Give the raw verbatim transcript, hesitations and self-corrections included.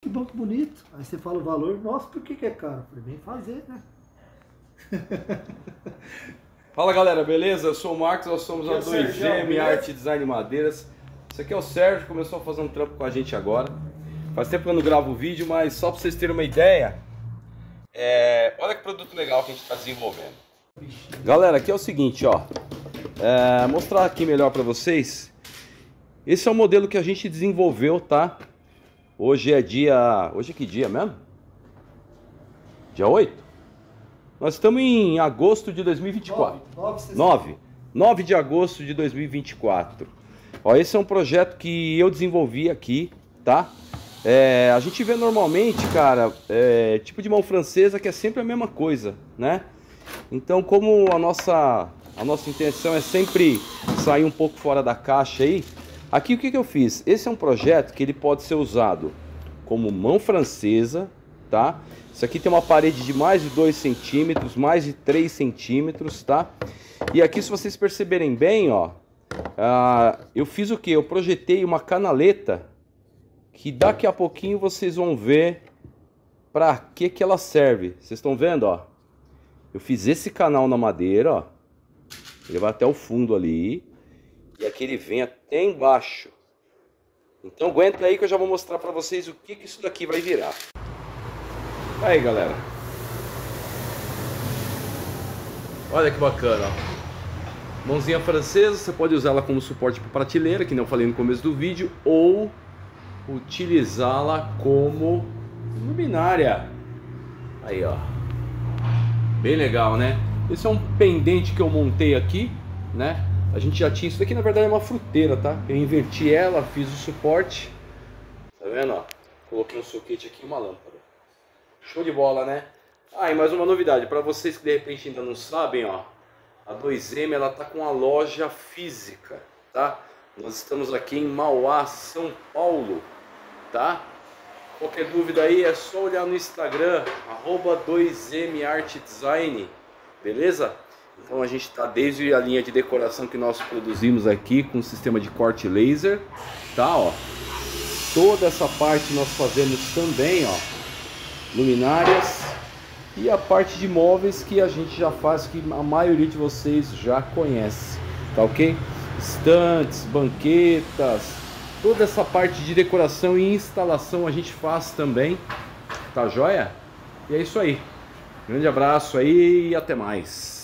que bom, que bonito. Aí você fala o valor, nossa, por que que é caro? Eu falei, vem fazer, né? Fala galera, beleza? Eu sou o Marcos, nós somos a dois M Arte Design Madeiras. Esse aqui é o Sérgio, começou a fazer um trampo com a gente agora. Faz tempo que eu não gravo vídeo, mas só para vocês terem uma ideia, é... olha que produto legal que a gente está desenvolvendo. Galera, aqui é o seguinte, ó, é... mostrar aqui melhor para vocês. Esse é o modelo que a gente desenvolveu, tá? Hoje é dia... Hoje é que dia mesmo? Dia oito? Nós estamos em agosto de dois mil e vinte e quatro. nove. nove de agosto de dois mil e vinte e quatro. Ó, esse é um projeto que eu desenvolvi aqui, tá? É, a gente vê normalmente, cara, é, tipo de mão francesa que é sempre a mesma coisa, né? Então, como a nossa, a nossa intenção é sempre sair um pouco fora da caixa aí, aqui o que que eu fiz? Esse é um projeto que ele pode ser usado como mão francesa, tá? Isso aqui tem uma parede de mais de dois centímetros, mais de três centímetros, tá? E aqui, se vocês perceberem bem, ó, uh, eu fiz o que? Eu projetei uma canaleta que daqui a pouquinho vocês vão ver para que que ela serve. Vocês estão vendo, ó? Eu fiz esse canal na madeira, ó. Ele vai até o fundo ali. E aqui ele vem até embaixo. Então aguenta aí que eu já vou mostrar para vocês o que que isso daqui vai virar. Aí galera, olha que bacana, ó. Mãozinha francesa, você pode usar ela como suporte para prateleira, que nem eu falei no começo do vídeo, ou utilizá-la como luminária. Aí ó, bem legal, né? Esse é um pendente que eu montei aqui, né? A gente já tinha, isso daqui na verdade é uma fruteira, tá? Eu inverti ela, fiz o suporte, tá vendo, ó? Coloquei um soquete aqui e uma lâmpada. Show de bola, né? Ah, e mais uma novidade, para vocês que de repente ainda não sabem, ó, a dois M ela tá com a loja física, tá? Nós estamos aqui em Mauá, São Paulo, tá? Qualquer dúvida aí é só olhar no Instagram, arroba dois M Arte Design, beleza? Então a gente tá desde a linha de decoração que nós produzimos aqui com o sistema de corte laser, tá? Ó, toda essa parte nós fazemos também, ó, luminárias, e a parte de móveis que a gente já faz, que a maioria de vocês já conhece, tá ok? Estantes, banquetas, toda essa parte de decoração e instalação a gente faz também, tá joia? E é isso aí, grande abraço aí e até mais.